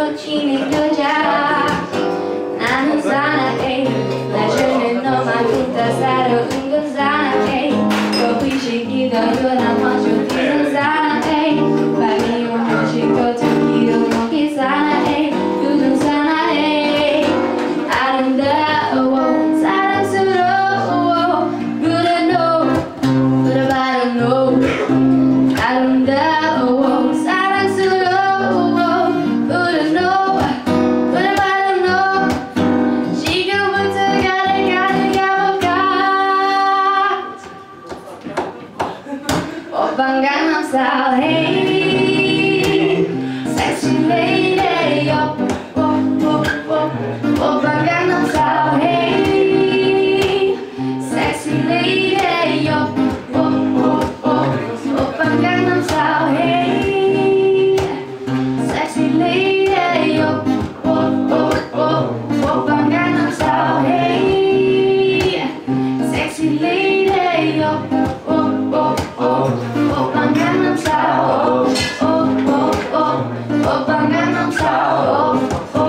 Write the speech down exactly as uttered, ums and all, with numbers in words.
놓치는 여자 나는 사나해 나중에 너만큼 따사로운 건 사나해 커피시키던 난 먼저 뛰는 사나해 밤이 오면 쉴것좀 길어 먹기 사나해 요즘 사나해 아름다워 사랑스러워 But I know But I don't know 아름다워 사랑스러워 But I know But I don't know 지금부터 가를 가를 가볼까 오빤 Gangnam Style Hey Sexy lady oh, oh, oh, oh. 오빤 Gangnam Style Hey Sexy lady oh, oh, oh, oh. 오빤 Gangnam Style Hey Sexy lady oh, oh, oh, oh. 오빤 Gangnam Style Hey Sexy lady oh, oh, oh, oh. 오빤 Gangnam Style oh, oh, oh, oh. 오빤 Gangnam Style oh, oh.